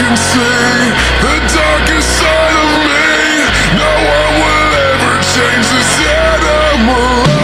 can see the darkest side of me. No one will ever change this animal.